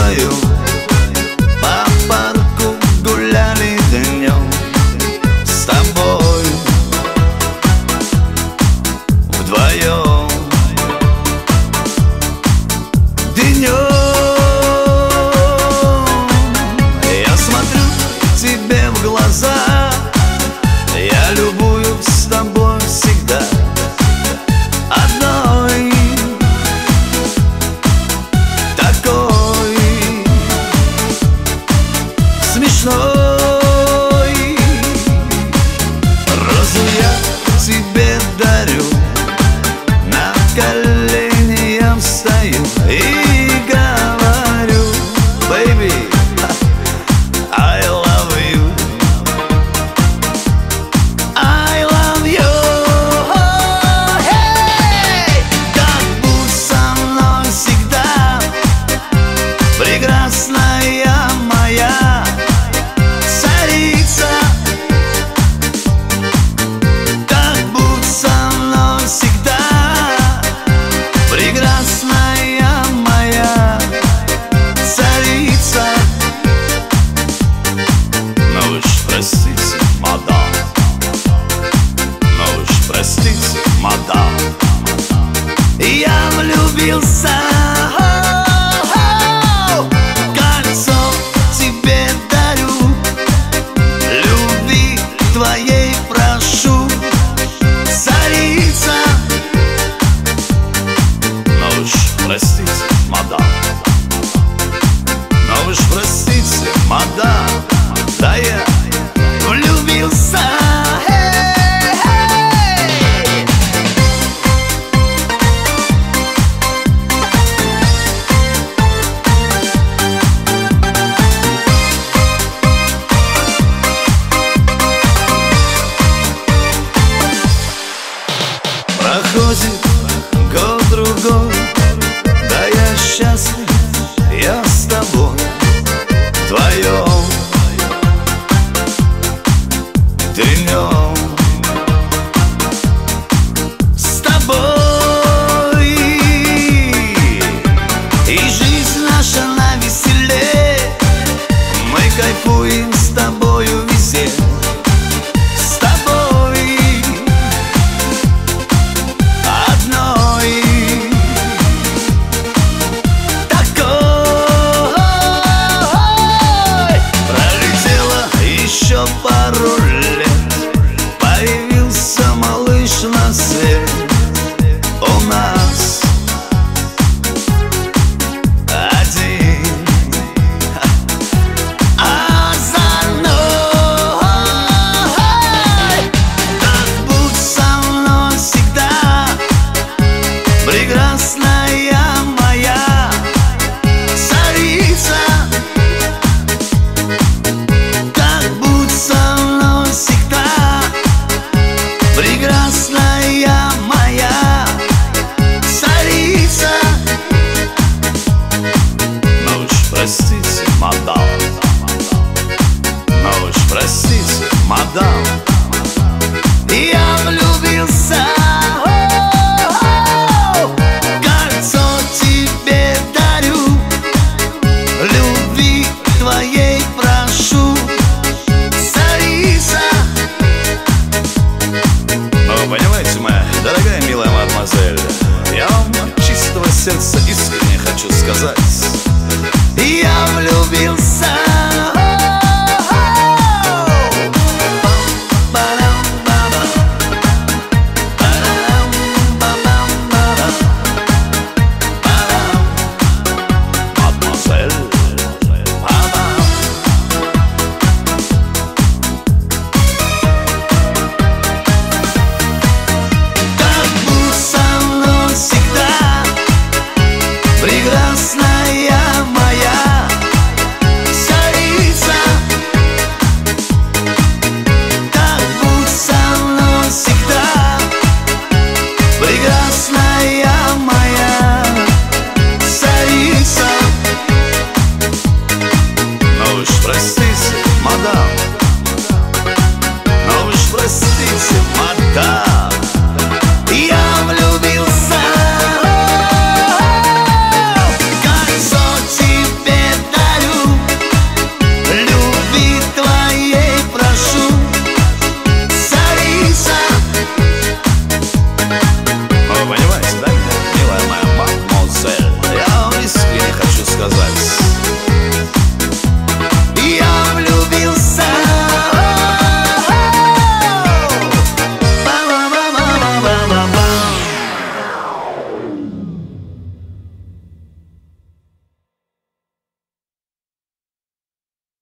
вдвоем по парку гуляли днем с тобой. Вдвоем днем я смотрю тебе в глаза, я любуюсь с тобой всегда одной, такой смешной. Розу я тебе дарю, на колени я встаю и говорю: baby, I love you, I love you. Hey! Так будь со мной всегда, прекрасная моя царица. Так будь со мной всегда, прекрасная моя царица. Но уж простите, мадам, но уж простите, мадам, я влюбился. Кольцо тебе дарю, любви твоей прошу, царица. Но уж простите, мадам, но уж простите, мадам, да я влюбился. Проходит год-другой, да я счастлив, я с тобой вдвоем днем с тобой. И жизнь наша навеселе, мы кайфуем с тобою везде. С тобой одной, такой. Пролетело еще пару лет, появился малыш на свет. У нас один, а за мной. Так будь со мной всегда, прекрасная моя царица. Так будь со мной всегда, прекрасная моя царица. Но уж простите, мадам, но уж простите, мадам,